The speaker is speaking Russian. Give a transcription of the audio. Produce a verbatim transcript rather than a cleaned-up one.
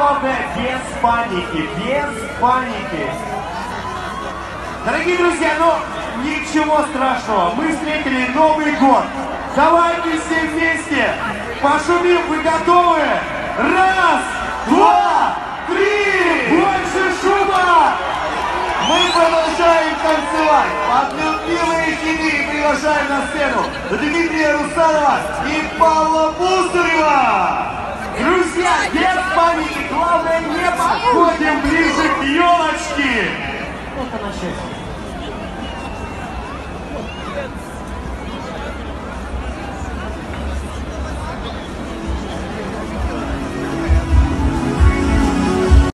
главное, без паники, без паники. Дорогие друзья, ну, ничего страшного, мы встретили Новый год. Давайте все вместе пошумим, вы готовы? Раз, два, три, больше шума! Мы продолжаем танцевать. Под любимые хиты приглашаем на сцену Дмитрия Русанова и Павла Пустырева. Друзья, без паники, главное не подходим ближе к елочке. Это на счастье.